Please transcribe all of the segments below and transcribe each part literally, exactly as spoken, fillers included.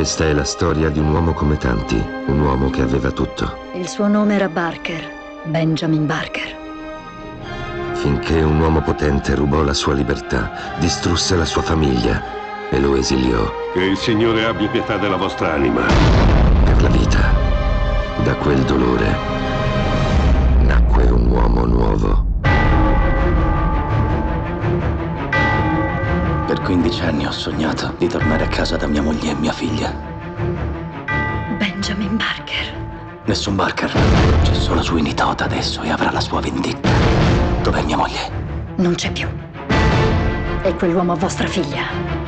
Questa è la storia di un uomo come tanti, un uomo che aveva tutto. Il suo nome era Barker, Benjamin Barker. Finché un uomo potente rubò la sua libertà, distrusse la sua famiglia e lo esiliò. Che il Signore abbia pietà della vostra anima. Per la vita, da quel dolore, nacque un uomo nuovo. Per quindici anni ho sognato di tornare a casa da mia moglie e mia figlia. Benjamin Barker. Nessun Barker. C'è solo Sweeney Todd adesso e avrà la sua vendetta. Dov'è mia moglie? Non c'è più. E quell'uomo vostra figlia.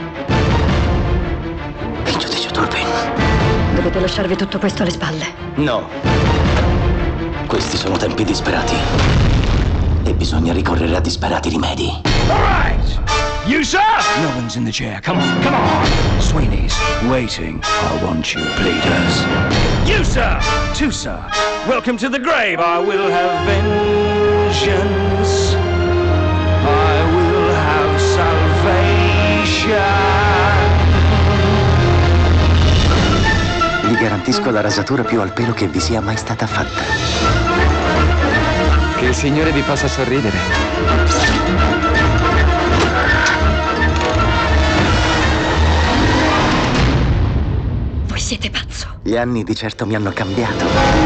Il giudice Turpin. Dovete lasciarvi tutto questo alle spalle. No. Questi sono tempi disperati. E bisogna ricorrere a disperati rimedi. All right! You, sir! No one's in the chair. Come on, come on! Sweeney's waiting. I want you, bleeders. You, sir! Two, sir. Welcome to the grave. I will have vengeance. I will have salvation. Vi garantisco la rasatura più al pelo che vi sia mai stata fatta. Che il Signore vi possa sorridere. Siete pazzo. Gli anni di certo mi hanno cambiato.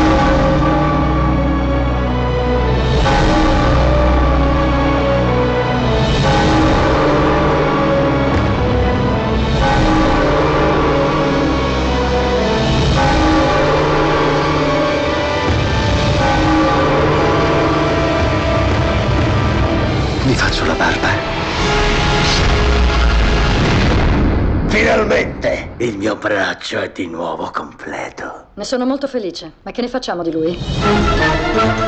Vi faccio la barba. Finalmente il mio braccio è di nuovo completo. Ne sono molto felice. Ma che ne facciamo di lui?